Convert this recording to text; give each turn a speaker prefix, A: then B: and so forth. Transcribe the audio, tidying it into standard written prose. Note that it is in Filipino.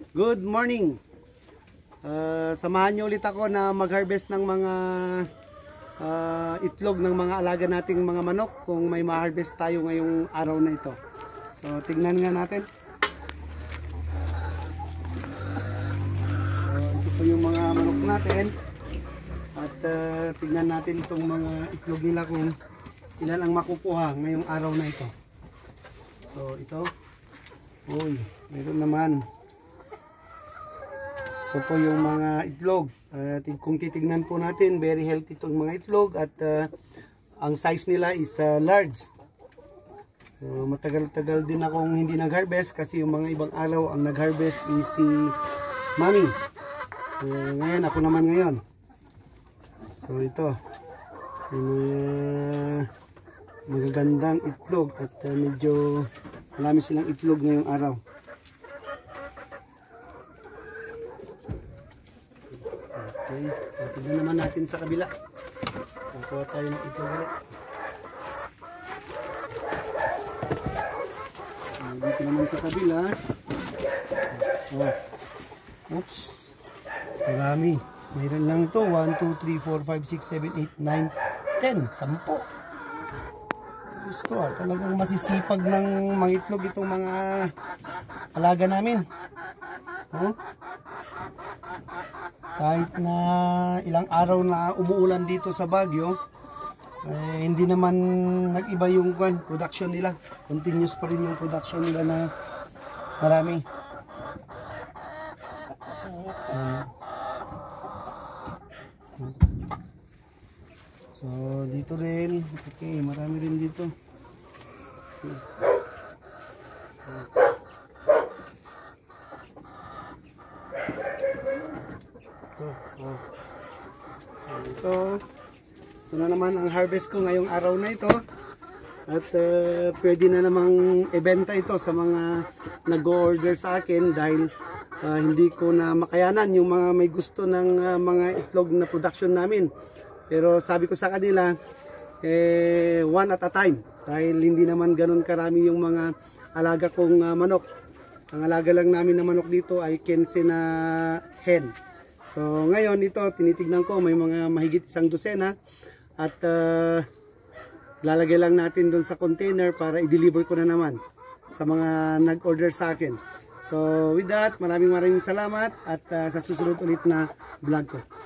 A: Good morning. Samahan niyo ulit ako na mag-harvest ng mga itlog ng mga alaga nating mga manok kung may ma-harvest tayo ngayong araw na ito. So tignan nga natin. So, ito po yung mga manok natin. At tignan natin itong mga itlog nila kung ilan ang makukuha ngayong araw na ito. So ito. Uy, meron naman. Ito po yung mga itlog. Kung titignan po natin, very healthy itong mga itlog at ang size nila is large. So, matagal-tagal din akong hindi nag-harvest kasi yung mga ibang araw ang nag-harvest is si Mami. Ngayon, ako naman ngayon. So ito, yung mga magagandang itlog at medyo marami silang itlog ngayong araw. Okay, tignan naman natin sa kabila. Kukuha tayo ng itlog ulit. Dito naman sa kabila. Oh. Oops. Marami. Mayroon lang ito. 1, 2, 3, 4, 5, 6, 7, 8, 9, 10. 10. Gusto talagang masisipag ng mga itlog itong mga alaga namin. Oh. Kahit na ilang araw na umuulan dito sa Baguio, hindi naman nag-iba yung production nila. Continuous pa rin yung production nila na marami. So dito rin, okay, marami rin dito. Ito na naman ang harvest ko ngayong araw na ito. At pwede na namang ibenta ito sa mga nag-order sa akin dahil hindi ko na makayanan yung mga may gusto ng mga itlog na production namin. Pero sabi ko sa kanila, one at a time. Dahil hindi naman ganun karami yung mga alaga kong manok. Ang alaga lang namin na manok dito ay 15 na hen. So ngayon ito tinitignan ko may mga mahigit 1 dosena at lalagay lang natin doon sa container para i-deliver ko na naman sa mga nag-order sa akin. So with that, maraming salamat at sa susunod ulit na vlog ko.